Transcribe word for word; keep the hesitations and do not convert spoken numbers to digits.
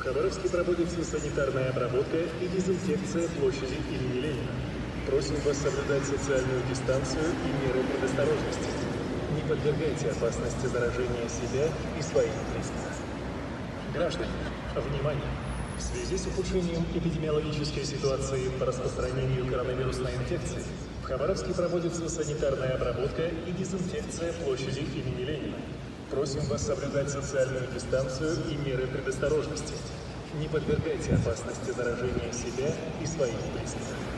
Хабаровске проводится санитарная обработка и дезинфекция площади имени Ленина. Просим вас соблюдать социальную дистанцию и меры предосторожности. Не подвергайте опасности заражения себя и своих близких. Граждане, внимание! В связи с ухудшением эпидемиологической ситуации по распространению коронавирусной инфекции в Хабаровске проводится санитарная обработка и дезинфекция площади имени Ленина. Просим вас соблюдать социальную дистанцию и меры предосторожности. Не подвергайте опасности заражения себя и своих близких.